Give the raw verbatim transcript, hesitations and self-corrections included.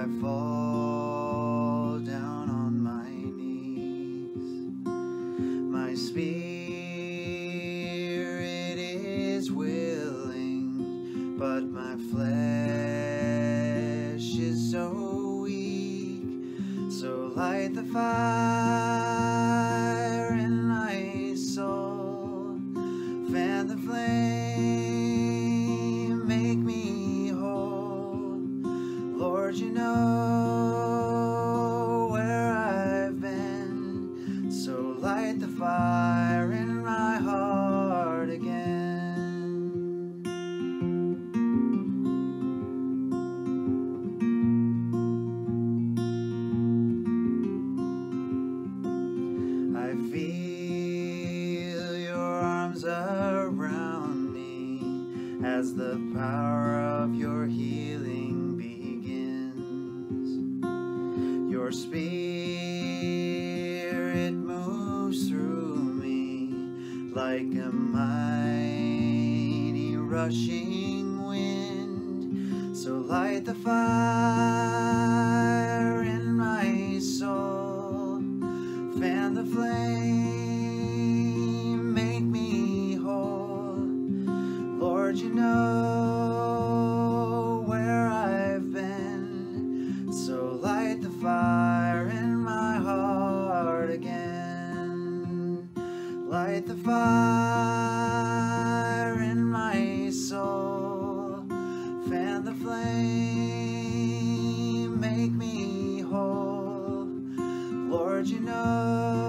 fall down on my knees. My spirit is willing, but my flesh is so weak. So light the fire in my soul, fan the flame, make me whole. Lord, you know where I've been, so light the fire in my heart again. I feel your arms around me as the power of your healing begins. Your spirit moves through me like a mighty rushing wind. So light the fire in my soul, fan the flame, make me whole. Lord, you know where I've been, so light the fire in my heart again. Light the fire in my soul, fan the flame, make me whole. Lord, you know